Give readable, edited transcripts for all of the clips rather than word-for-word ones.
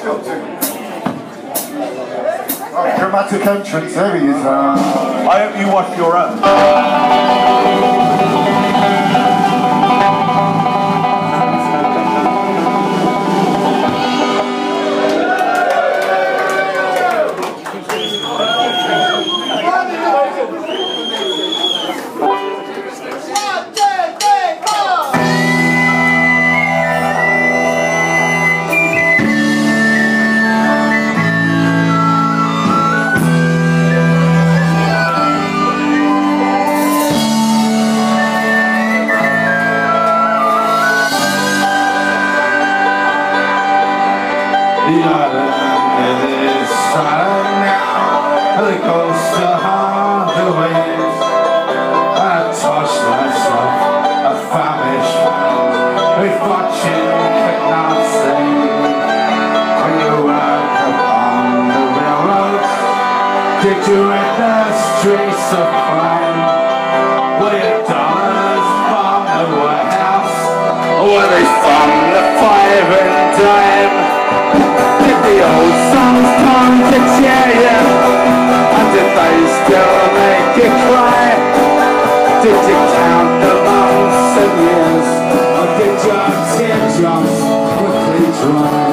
Oh, dramatic entrance, there he is. I hope you watch your own. Did you hit the streets of crime? Were your dollars from the warehouse? Or were they from the 5 and dime? Did the old songs come to cheer you? And did they still make you cry? Did you count the months and years? Or did your teardrops quickly dry?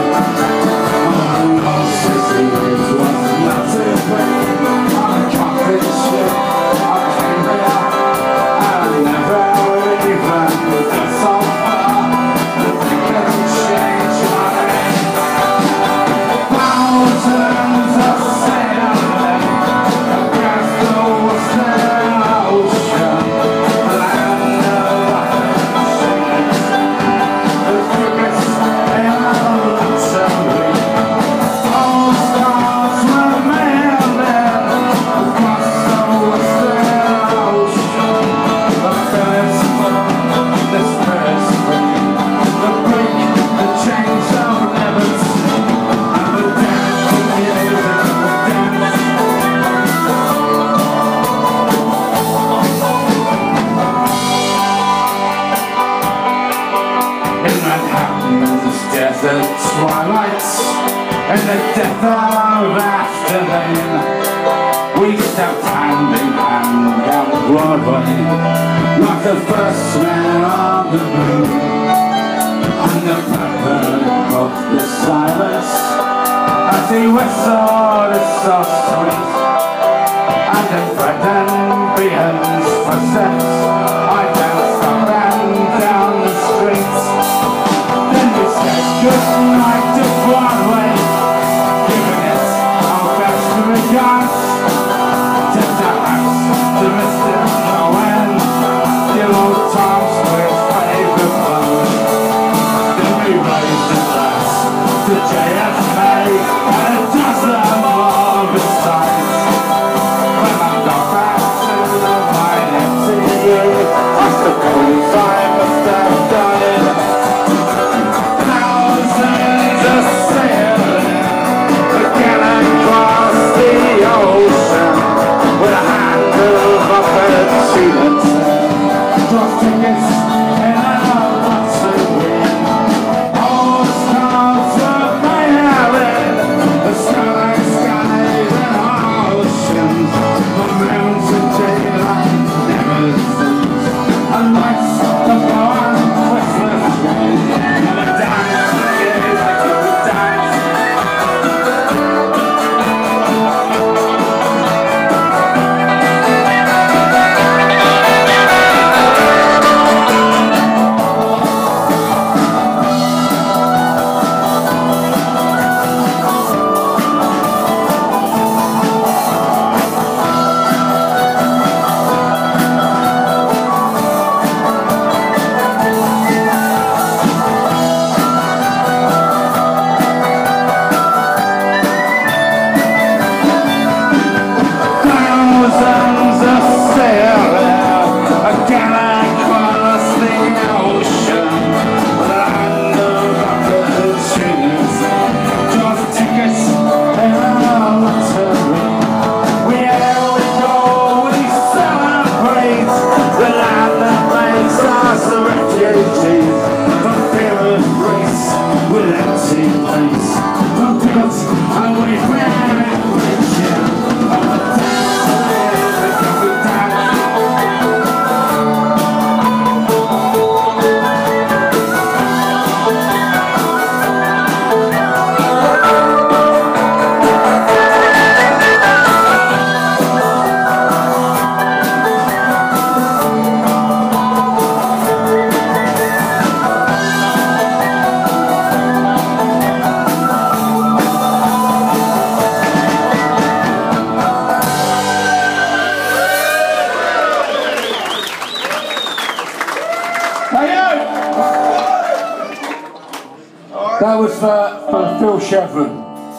And the death of afternoon, we stepped hand in hand down Broadway like the first man on the moon. And the blackbird broke the silence as he whistled his soft sweet. And in Fred and Behan's footsteps, I danced up and down the streets. Then we said good night to Broadway, giving it our best regards. Just a house to Mr. Cohen, the old times with favourite clothes. Then we raised a glass to JFK and a dozen more besides. When I got back to my MTU, I suppose I must have died. Thousands of sailing again across the ocean with a handle of opportunity. Cross tickets in a lottery win. All the stars of my island, the starlight skies and oceans, the moons and daylight never cease. And lights the blowing Christmas trees, and a dance is a good dance. Thousands of sailors again across the ocean, land of opportunity. Just tickets in a lottery. Here we go, we celebrate the land that makes us refugees from fear of race with empty place. for Phil Chevron.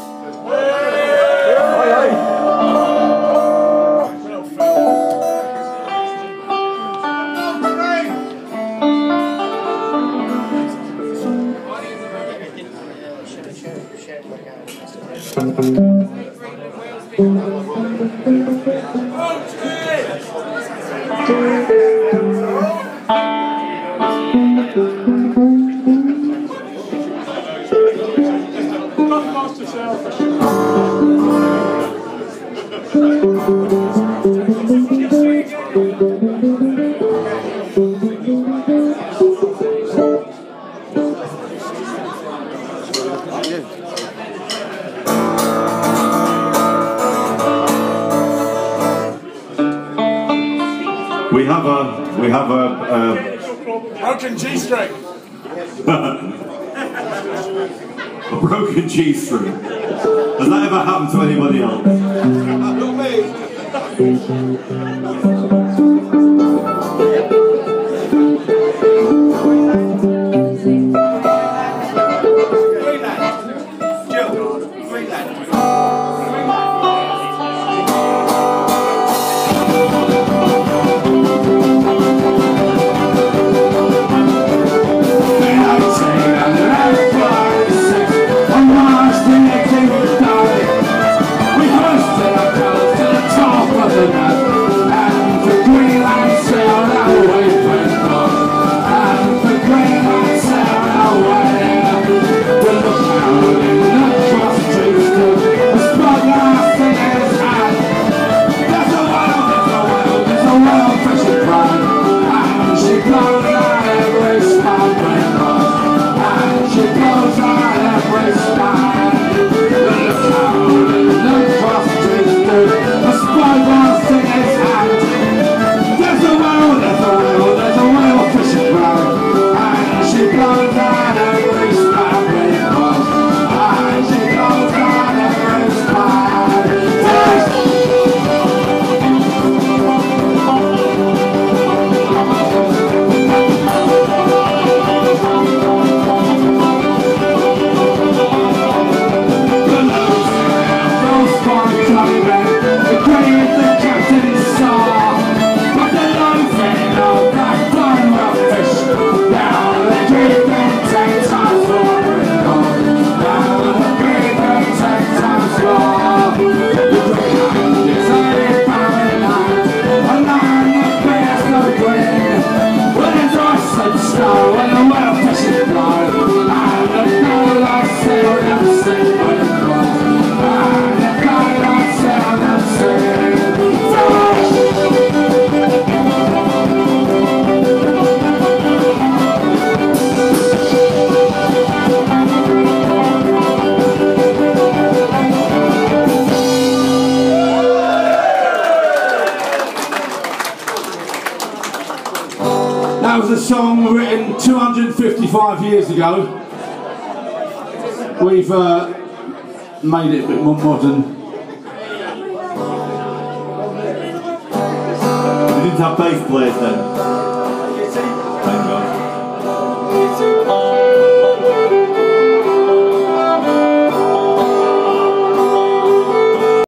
We have a broken G-string. a broken G-string. Has that ever happened to anybody else? Not me. And for Greenland sailed away, and for Greenland sailed away. The lookout in the cross-trees stood, a spyglass in his hand. There's a whale fishing ground, and she blows out every sparkling rod, and she blows out every spark. The lookout in the cross-trees stood, a spyglass in his hand. There's a whale fishing ground, and she blows out every sparkling rod, and she blows out every spark. That was a song written 255 years ago. We've made it a bit more modern. We didn't have bass players then.